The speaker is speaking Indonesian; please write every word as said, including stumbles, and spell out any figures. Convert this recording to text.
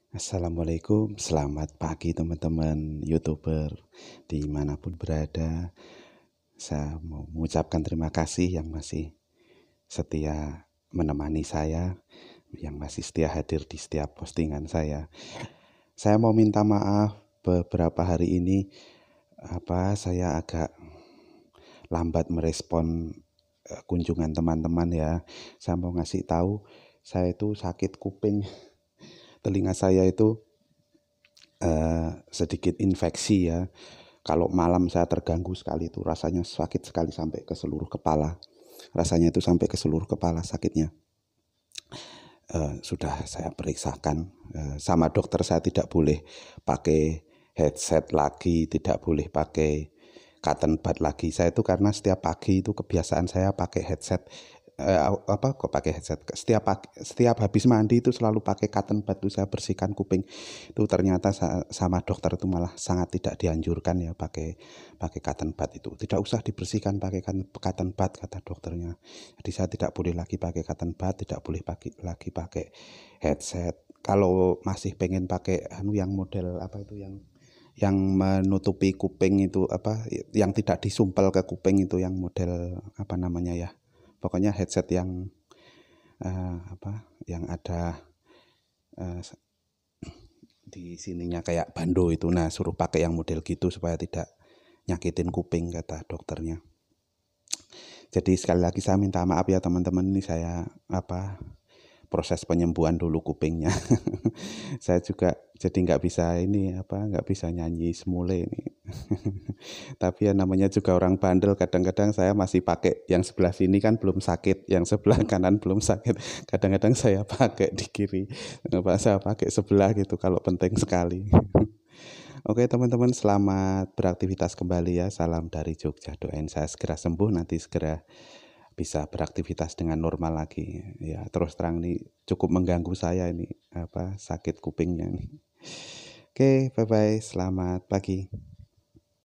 Assalamualaikum, selamat pagi teman-teman YouTuber dimanapun berada. Saya mau mengucapkan terima kasih yang masih setia menemani saya, yang masih setia hadir di setiap postingan saya. Saya mau minta maaf beberapa hari ini apa saya agak lambat merespon uh, kunjungan teman-teman ya. Saya mau ngasih tahu saya itu sakit kuping. Telinga saya itu uh, sedikit infeksi ya. Kalau malam saya terganggu sekali itu rasanya sakit sekali sampai ke seluruh kepala. Rasanya itu sampai ke seluruh kepala sakitnya. Uh, sudah saya periksakan uh, sama dokter, saya tidak boleh pakai headset lagi, tidak boleh pakai cotton bud lagi. Saya itu karena setiap pagi itu kebiasaan saya pakai headset. Uh, apa kok pakai headset setiap pagi, setiap habis mandi itu selalu pakai cotton bud, itu saya bersihkan kuping. Itu ternyata sama dokter itu malah sangat tidak dianjurkan ya pakai pakai cotton bud itu. Tidak usah dibersihkan pakai cotton bud kata dokternya. Jadi saya tidak boleh lagi pakai cotton bud, tidak boleh pakai lagi pakai headset. Kalau masih pengen pakai anu yang model apa itu yang yang menutupi kuping itu apa yang tidak disumpel ke kuping itu yang model apa namanya ya. Pokoknya headset yang uh, apa yang ada uh, di sininya kayak bando itu. Nah, suruh pakai yang model gitu supaya tidak nyakitin kuping kata dokternya. Jadi sekali lagi saya minta maaf ya teman-teman, ini saya apa proses penyembuhan dulu kupingnya. Saya juga jadi nggak bisa ini apa nggak bisa nyanyi semule ini. Tapi ya namanya juga orang bandel, kadang-kadang saya masih pakai yang sebelah sini kan belum sakit, yang sebelah kanan belum sakit. Kadang-kadang saya pakai di kiri, saya pakai sebelah gitu kalau penting sekali. Oke teman-teman, selamat beraktivitas kembali ya. Salam dari Jogja. Doain saya segera sembuh, nanti segera bisa beraktivitas dengan normal lagi. Ya terus terang nih cukup mengganggu saya ini apa sakit kupingnya nih. Oke, bye bye. Selamat pagi.